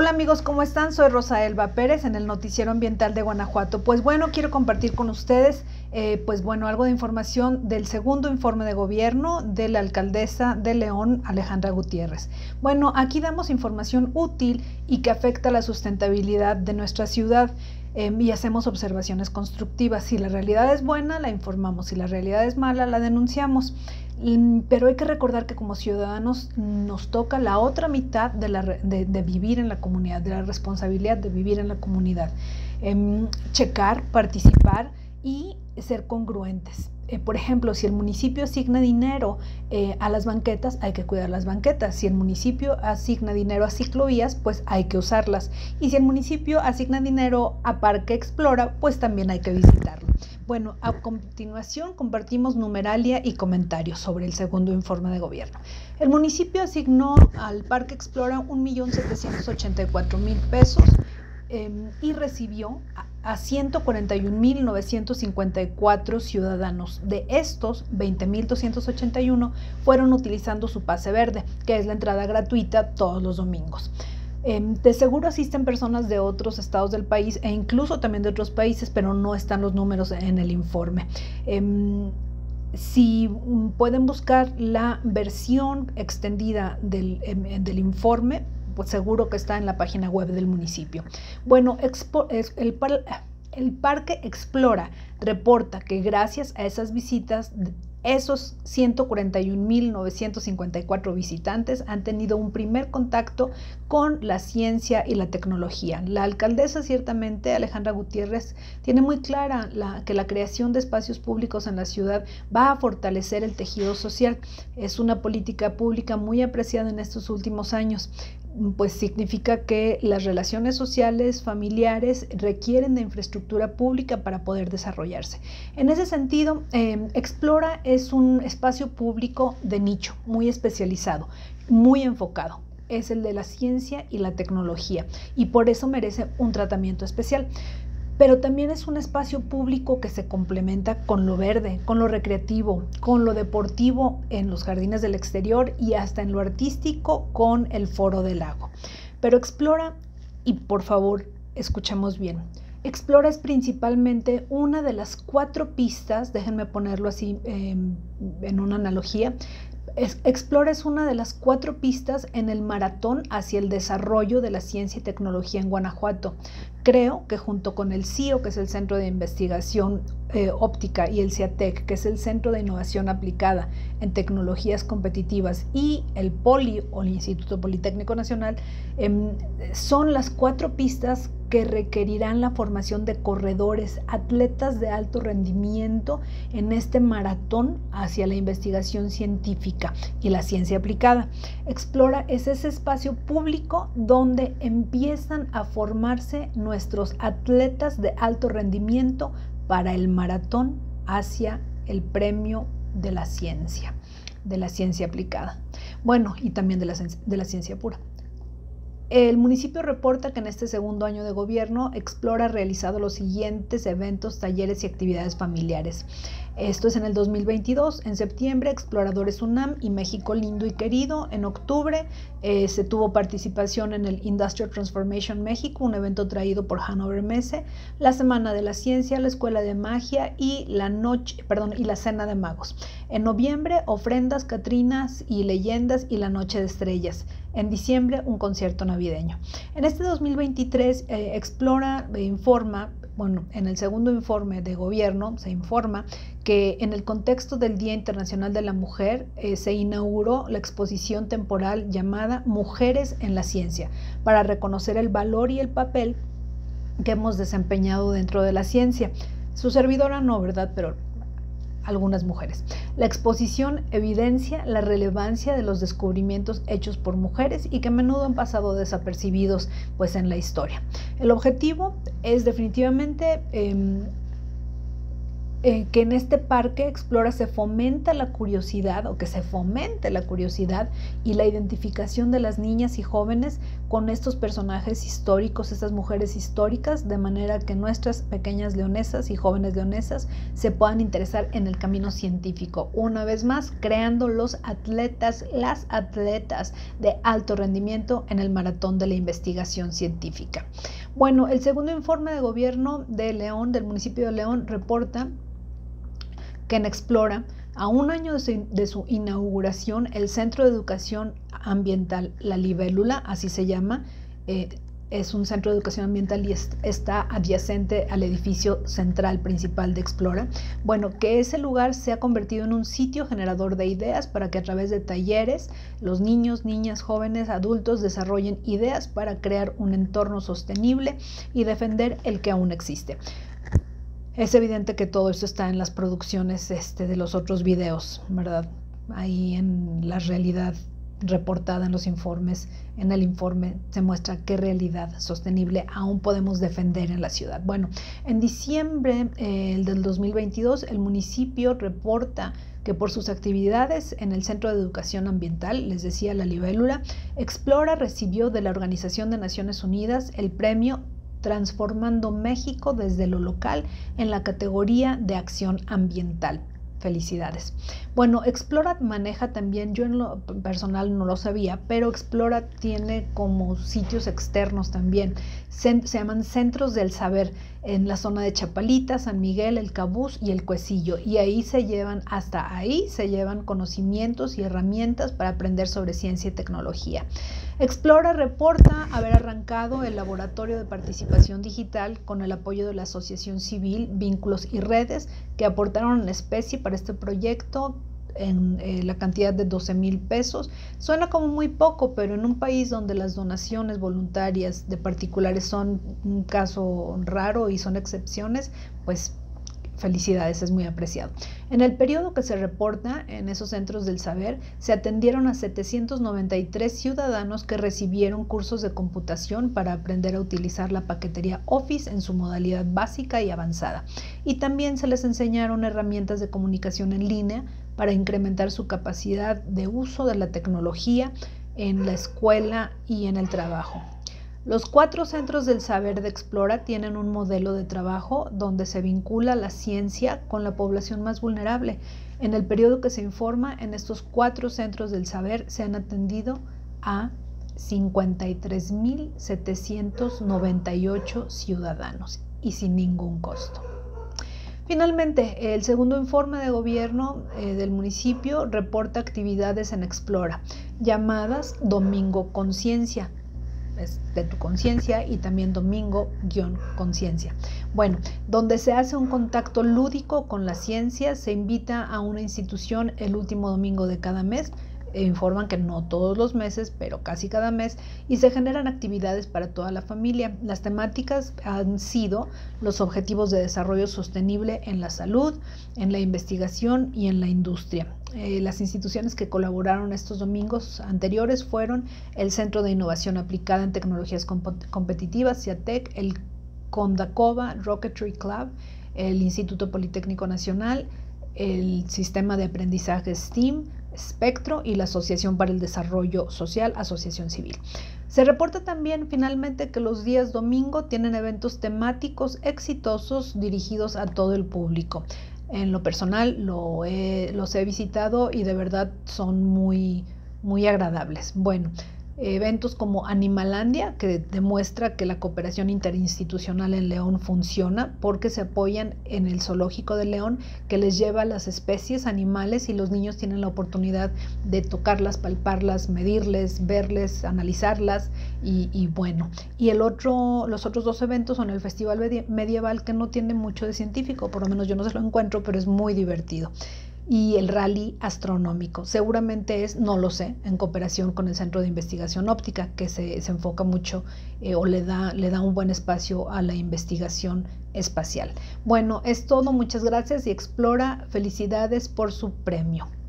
Hola amigos, ¿cómo están? Soy Rosa Elba Pérez en el Noticiero Ambiental de Guanajuato. Pues bueno, quiero compartir con ustedes algo de información del segundo informe de gobierno de la alcaldesa de León, Alejandra Gutiérrez. Bueno, aquí damos información útil y que afecta la sustentabilidad de nuestra ciudad. Y hacemos observaciones constructivas. Si la realidad es buena, la informamos. Si la realidad es mala, la denunciamos. Pero hay que recordar que como ciudadanos nos toca la otra mitad de vivir en la comunidad, de la responsabilidad de vivir en la comunidad. Checar, participar y ser congruentes. Por ejemplo, si el municipio asigna dinero a las banquetas, hay que cuidar las banquetas. Si el municipio asigna dinero a ciclovías, pues hay que usarlas. Y si el municipio asigna dinero a Parque Explora, pues también hay que visitarlo. Bueno, a continuación compartimos numeralia y comentarios sobre el segundo informe de gobierno. El municipio asignó al Parque Explora 1,784,000 pesos y recibió a 141,954 ciudadanos. De estos, 20,281 fueron utilizando su pase verde, que es la entrada gratuita todos los domingos. De seguro asisten personas de otros estados del país e incluso también de otros países, pero no están los números en el informe. Si pueden buscar la versión extendida del informe, pues seguro que está en la página web del municipio. Bueno, el Parque Explora reporta que gracias a esas visitas, esos 141,954 visitantes han tenido un primer contacto con la ciencia y la tecnología. La alcaldesa, ciertamente, Alejandra Gutiérrez, tiene muy clara que la creación de espacios públicos en la ciudad va a fortalecer el tejido social. Es una política pública muy apreciada en estos últimos años. Pues significa que las relaciones sociales, familiares, requieren de infraestructura pública para poder desarrollarse. En ese sentido, Explora es un espacio público de nicho, muy especializado, muy enfocado. Es el de la ciencia y la tecnología, y por eso merece un tratamiento especial. Pero también es un espacio público que se complementa con lo verde, con lo recreativo, con lo deportivo en los jardines del exterior y hasta en lo artístico con el Foro del Lago. Pero Explora, y por favor escuchemos bien, Explora es principalmente una de las 4 pistas, déjenme ponerlo así en una analogía. Explora es una de las 4 pistas en el maratón hacia el desarrollo de la ciencia y tecnología en Guanajuato. Creo que junto con el CIO, que es el Centro de Investigación Óptica, y el CIATEC, que es el Centro de Innovación Aplicada en Tecnologías Competitivas, y el POLI, o el Instituto Politécnico Nacional, son las 4 pistas que requerirán la formación de corredores, atletas de alto rendimiento en este maratón hacia la investigación científica y la ciencia aplicada. Explora es ese espacio público donde empiezan a formarse nuestros atletas de alto rendimiento para el maratón hacia el premio de la ciencia aplicada. Bueno, y también de la ciencia pura. El municipio reporta que en este segundo año de gobierno Explora ha realizado los siguientes eventos, talleres y actividades familiares. Esto es en el 2022, en septiembre, Exploradores UNAM y México Lindo y Querido. En octubre se tuvo participación en el Industrial Transformation México, un evento traído por Hannover Messe, la Semana de la Ciencia, la Escuela de Magia y la Cena de Magos. En noviembre, Ofrendas, Catrinas y Leyendas y la Noche de Estrellas. En diciembre, un concierto navideño. En este 2023, Explora informa, en el segundo informe de gobierno se informa que en el contexto del Día Internacional de la Mujer se inauguró la exposición temporal llamada Mujeres en la Ciencia, para reconocer el valor y el papel que hemos desempeñado dentro de la ciencia. Su servidora no, ¿verdad? Pero algunas mujeres. La exposición evidencia la relevancia de los descubrimientos hechos por mujeres y que a menudo han pasado desapercibidos pues en la historia. El objetivo es definitivamente que en este parque Explora se fomenta la curiosidad, o que se fomente la curiosidad y la identificación de las niñas y jóvenes con estos personajes históricos, estas mujeres históricas, de manera que nuestras pequeñas leonesas y jóvenes leonesas se puedan interesar en el camino científico. Una vez más, creando los atletas, las atletas de alto rendimiento en el maratón de la investigación científica. Bueno, el segundo informe de gobierno de León, del municipio de León, reporta que en Explora, a un año de su inauguración, el Centro de Educación Ambiental La Libélula, así se llama, es un centro de educación ambiental y está adyacente al edificio central principal de Explora. Bueno, que ese lugar se ha convertido en un sitio generador de ideas para que a través de talleres los niños, niñas, jóvenes, adultos desarrollen ideas para crear un entorno sostenible y defender el que aún existe. Es evidente que todo esto está en las producciones de los otros videos, ¿verdad? Ahí en la realidad reportada en los informes, en el informe se muestra qué realidad sostenible aún podemos defender en la ciudad. Bueno, en diciembre del 2022, el municipio reporta que por sus actividades en el Centro de Educación Ambiental, les decía La Libélula, Explora recibió de la Organización de Naciones Unidas el premio Transformando México desde lo local en la categoría de acción ambiental. Felicidades. Bueno, Explora maneja también, yo en lo personal no lo sabía, pero Explora tiene como sitios externos también, se llaman Centros del Saber, en la zona de Chapalita, San Miguel, El Cabús y El Cuecillo, y hasta ahí se llevan conocimientos y herramientas para aprender sobre ciencia y tecnología. Explora reporta haber arrancado el laboratorio de participación digital con el apoyo de la Asociación Civil Vínculos y Redes, que aportaron en especie para este proyecto en la cantidad de 12,000 pesos. Suena como muy poco, pero en un país donde las donaciones voluntarias de particulares son un caso raro y son excepciones, pues felicidades, es muy apreciado. En el periodo que se reporta en esos centros del saber, se atendieron a 793 ciudadanos que recibieron cursos de computación para aprender a utilizar la paquetería Office en su modalidad básica y avanzada. Y también se les enseñaron herramientas de comunicación en línea para incrementar su capacidad de uso de la tecnología en la escuela y en el trabajo. Los 4 centros del saber de Explora tienen un modelo de trabajo donde se vincula la ciencia con la población más vulnerable. En el periodo que se informa, en estos 4 centros del saber se han atendido a 53,798 ciudadanos y sin ningún costo. Finalmente, el segundo informe de gobierno del municipio reporta actividades en Explora, llamadas Domingo Conciencia, de tu conciencia, y también Domingo-Conciencia. Bueno, donde se hace un contacto lúdico con la ciencia, se invita a una institución el último domingo de cada mes, informan que no todos los meses, pero casi cada mes, y se generan actividades para toda la familia. Las temáticas han sido los objetivos de desarrollo sostenible en la salud, en la investigación y en la industria. Las instituciones que colaboraron estos domingos anteriores fueron el Centro de Innovación Aplicada en Tecnologías Competitivas, CIATEC, el Condacova Rocketry Club, el Instituto Politécnico Nacional, el Sistema de Aprendizaje STEAM, Espectro y la Asociación para el Desarrollo Social, Asociación Civil. Se reporta también finalmente que los días domingo tienen eventos temáticos exitosos dirigidos a todo el público. En lo personal los he visitado y de verdad son muy agradables. Bueno, eventos como Animalandia, que demuestra que la cooperación interinstitucional en León funciona porque se apoyan en el zoológico de León, que les lleva las especies animales y los niños tienen la oportunidad de tocarlas, palparlas, medirles, verles, analizarlas y bueno. Y los otros 2 eventos son el Festival Medieval, que no tiene mucho de científico, por lo menos yo no se lo encuentro, pero es muy divertido. Y el rally astronómico, seguramente no lo sé, en cooperación con el Centro de Investigación Óptica, que se enfoca mucho o le da un buen espacio a la investigación espacial. Bueno, es todo, muchas gracias y Explora, felicidades por su premio.